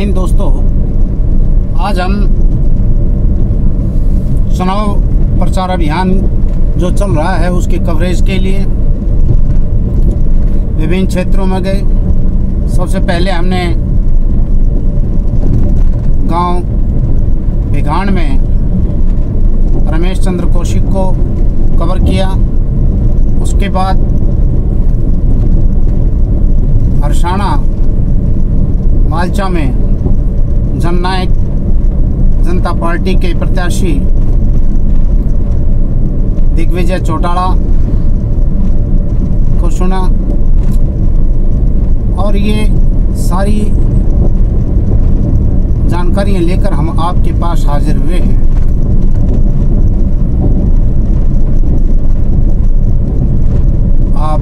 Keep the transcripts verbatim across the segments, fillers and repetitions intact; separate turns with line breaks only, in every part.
हिंद दोस्तों, आज हम चुनाव प्रचार अभियान जो चल रहा है उसकी कवरेज के लिए विभिन्न क्षेत्रों में गए। सबसे पहले हमने गांव भिगाण में रमेश चंद्र कौशिक को कवर किया। उसके बाद हरसाणा मालचा में जननायक जनता पार्टी के प्रत्याशी दिग्विजय चौटाला को सुना और ये सारी जानकारियां लेकर हम आपके पास हाजिर हुए हैं। आप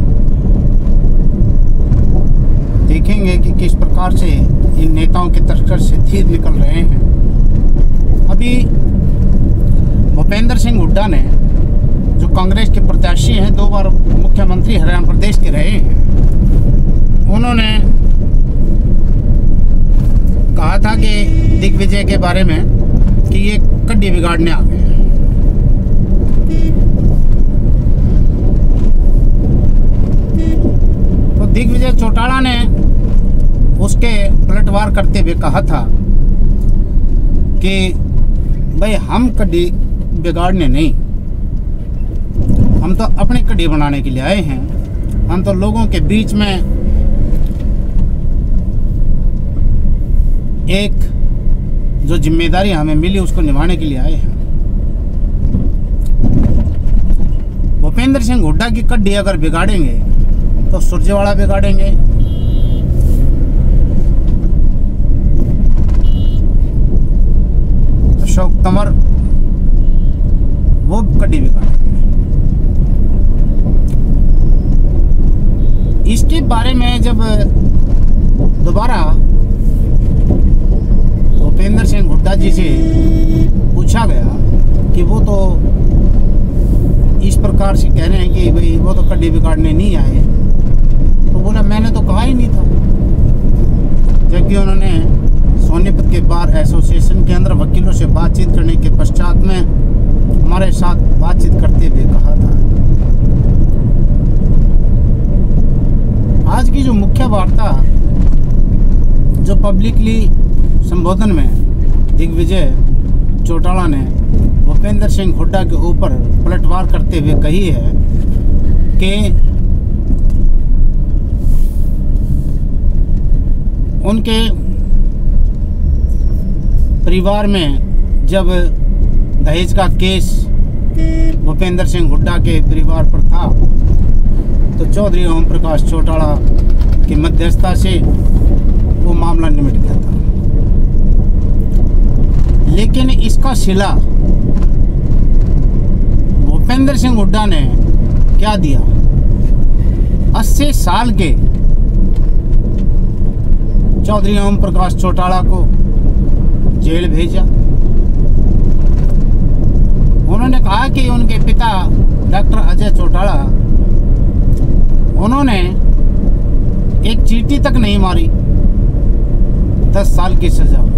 देखेंगे कि किस प्रकार से इन नेताओं के तस्कर से तीर निकल रहे हैं। अभी भूपेंद्र सिंह हुड्डा ने, जो कांग्रेस के प्रत्याशी हैं, दो बार मुख्यमंत्री हरियाणा प्रदेश के रहे हैं, उन्होंने कहा था कि दिग्विजय के बारे में कि ये कड्डी बिगाड़ने आ गए। तो दिग्विजय चौटाला ने उसके पलटवार करते हुए कहा था कि भाई हम कड्डी बिगाड़ने नहीं, हम तो अपनी कड्डी बनाने के लिए आए हैं। हम तो लोगों के बीच में एक जो जिम्मेदारी हमें मिली उसको निभाने के लिए आए हैं। भूपेंद्र सिंह हुड्डा की कड्डी अगर बिगाड़ेंगे तो सुरजेवाला बिगाड़ेंगे, अशोक तंवर वो कड्डी बिगाड़ेंगे। इसके बारे में जब दोबारा भूपेंद्र सिंह हुड्डा जी से पूछा गया कि वो तो इस प्रकार से कह रहे हैं कि भाई वो तो कड्डी बिगाड़ने नहीं आए, तो बोला मैंने तो कहा ही नहीं था। जबकि उन्होंने सोनीपत के बार एसोसिएशन के अंदर वकीलों से बातचीत करने के पश्चात में हमारे साथ बातचीत करते हुए कहा था। आज की जो मुख्य वार्ता जो पब्लिकली संबोधन में दिग्विजय चौटाला ने भूपेंद्र सिंह हुड्डा के ऊपर पलटवार करते हुए कही है कि उनके परिवार में जब दहेज का केस भूपेंद्र सिंह हुड्डा के परिवार पर था तो चौधरी ओम प्रकाश चौटाला की मध्यस्थता से वो मामला निमट गया था। लेकिन इसका सिला भूपेंद्र सिंह हुड्डा ने क्या दिया? अस्सी साल के चौधरी ओम प्रकाश चौटाला को जेल भेजा। उन्होंने कहा कि उनके पिता डॉक्टर अजय चौटाला, उन्होंने एक चींटी तक नहीं मारी, दस साल की सजा हुई।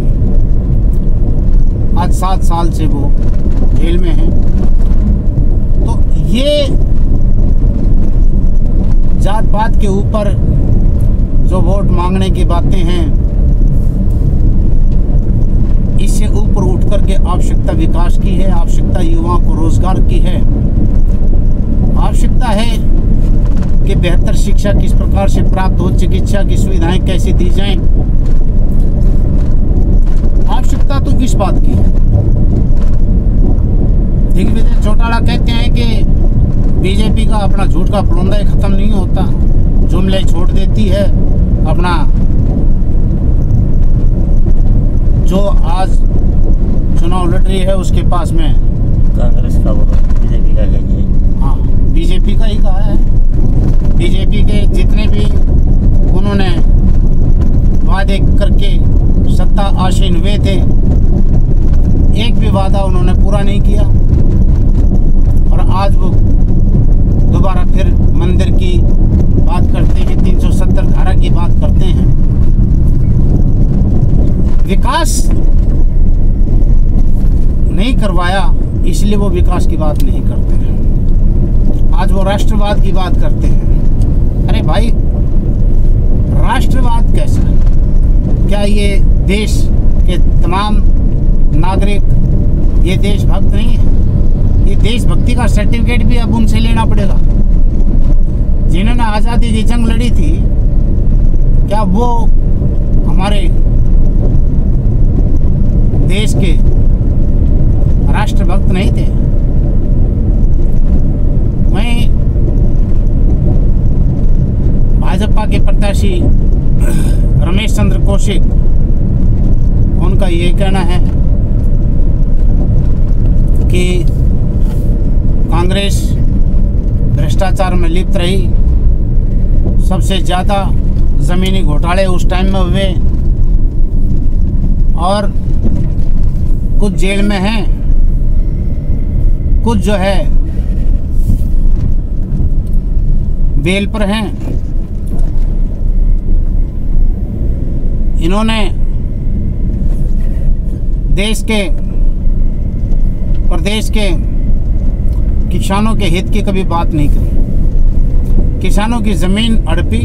आज सात साल से वो जेल में हैं। तो ये जात पात के ऊपर जो वोट मांगने की बातें हैं, इससे ऊपर उठ करके आवश्यकता विकास की है, आवश्यकता युवाओं को रोजगार की है, आवश्यकता है कि बेहतर शिक्षा किस प्रकार से प्राप्त हो, चिकित्सा की सुविधाएं कैसे दी जाएं। आवश्यकता तो इस बात की है। दिग्विजय चौटाला कहते हैं कि बीजेपी का अपना झूठ का फलौंदा ही खत्म नहीं होता, जुमले छोड़ देती है। अपना जो आज चुनाव लड़ रही है उसके पास में
कांग्रेस का वो बीजेपी का है।
हाँ, बीजेपी का ही कहा है। बीजेपी के जितने भी उन्होंने वादे करके सत्ता आसीन हुए थे, एक भी वादा उन्होंने पूरा नहीं किया। और आज वो दोबारा फिर मंदिर की बात करते हैं, तीन सौ सत्तर धारा की बात करते हैं। विकास नहीं करवाया, इसलिए वो विकास की बात नहीं करते हैं। आज वो राष्ट्रवाद की बात करते हैं। अरे भाई, राष्ट्रवाद कैसा? क्या ये देश के तमाम नागरिक ये देशभक्त नहीं है? ये देशभक्ति का सर्टिफिकेट भी अब उनसे लेना पड़ेगा। जिन्होंने आज़ादी की जंग लड़ी थी, क्या वो हमारे देश के राष्ट्रभक्त नहीं थे? वहीं भाजपा के प्रत्याशी रमेश चंद्र कौशिक, उनका ये कहना है कि कांग्रेस भ्रष्टाचार में लिप्त रही, सबसे ज़्यादा ज़मीनी घोटाले उस टाइम में हुए और कुछ जेल में हैं, कुछ जो है बेल पर हैं। इन्होंने देश के प्रदेश के किसानों के हित की कभी बात नहीं करी। किसानों की ज़मीन हड़पी,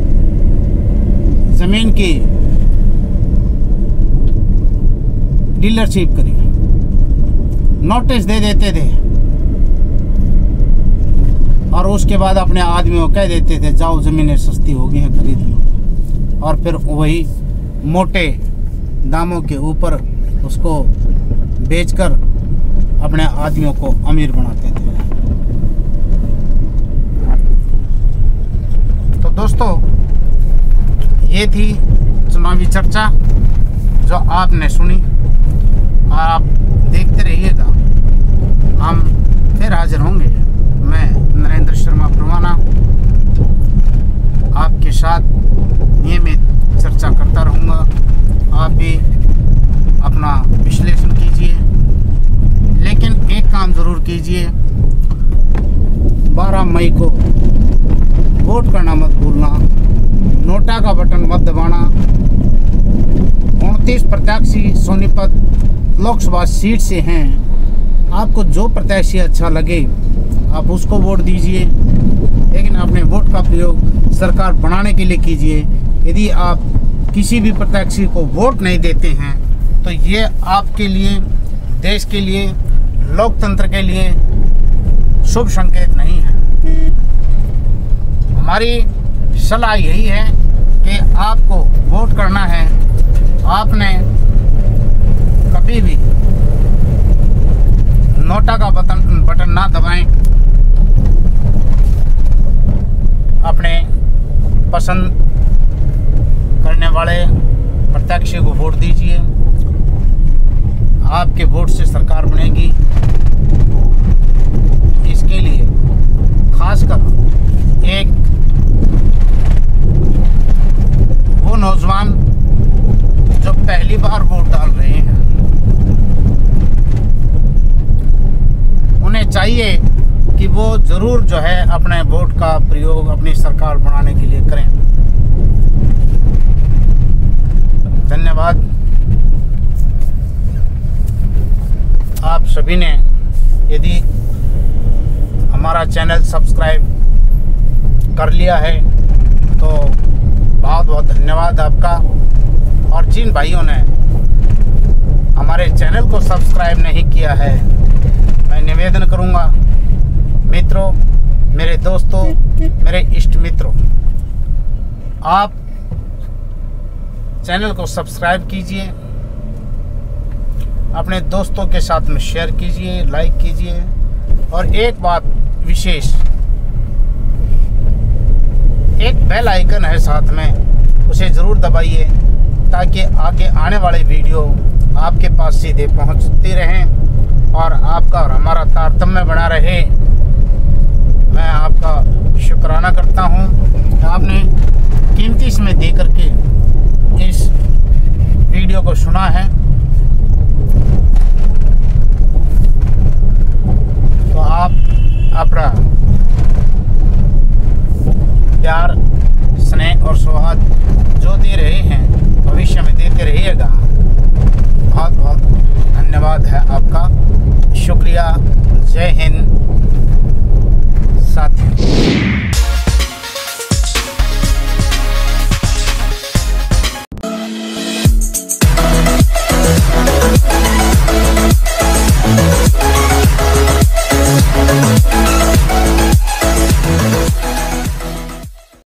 ज़मीन की डीलरशिप करी, नोटिस दे देते थे और उसके बाद अपने आदमियों को कह देते थे जाओ ज़मीनें सस्ती हो गई हैं खरीद लो, और फिर वही मोटे दामों के ऊपर उसको बेचकर अपने आदमियों को अमीर बनाते थे। तो दोस्तों, ये थी चुनावी चर्चा जो आपने सुनी। आप देखते रहिएगा, हम फिर हाजिर होंगे। मैं नरेंद्र शर्मा परवाना आपके साथ नियमित चर्चा करता रहूँगा। आप भी अपना विश्लेषण कीजिए, लेकिन एक काम ज़रूर कीजिए, बारह मई को वोट करना मत भूलना, नोटा का बटन मत दबाना। उनतीस प्रत्याशी सोनीपत लोकसभा सीट से हैं। आपको जो प्रत्याशी अच्छा लगे आप उसको वोट दीजिए, लेकिन अपने वोट का प्रयोग सरकार बनाने के लिए कीजिए। यदि आप किसी भी प्रत्याशी को वोट नहीं देते हैं तो ये आपके लिए, देश के लिए, लोकतंत्र के लिए शुभ संकेत नहीं है। हमारी सलाह यही है कि आपको वोट करना है। आपने कभी भी नोटा का बटन बटन ना दबाएं। अपने पसंद करने वाले प्रत्याशी को वोट दीजिए। आपके वोट से सरकार बनेगी। इसके लिए खासकर एक वो नौजवान जो पहली बार वोट डाल रहे हैं, उन्हें चाहिए कि वो ज़रूर जो है अपने वोट का प्रयोग अपनी सरकार बनाने के लिए करें। धन्यवाद। आप सभी ने यदि हमारा चैनल सब्सक्राइब कर लिया है तो बहुत बहुत धन्यवाद आपका। और जिन भाइयों ने हमारे चैनल को सब्सक्राइब नहीं किया है, मैं निवेदन करूंगा, मित्रों, मेरे दोस्तों, मेरे इष्ट मित्रों, आप चैनल को सब्सक्राइब कीजिए, अपने दोस्तों के साथ में शेयर कीजिए, लाइक कीजिए। और एक बात विशेष, एक बेल आइकन है साथ में, उसे ज़रूर दबाइए ताकि आगे आने वाले वीडियो आपके पास सीधे पहुंचती रहें और आपका और हमारा तारतम्य बना रहे। मैं आपका शुक्राना करता हूं कि आपने कीमती समय दे करके इस वीडियो को सुना है। तो आप अपना प्यार, स्नेह और सौहार्द जो दे रहे हैं भविष्य में देते रहिएगा। धन्यवाद है आपका। शुक्रिया। जय हिंद।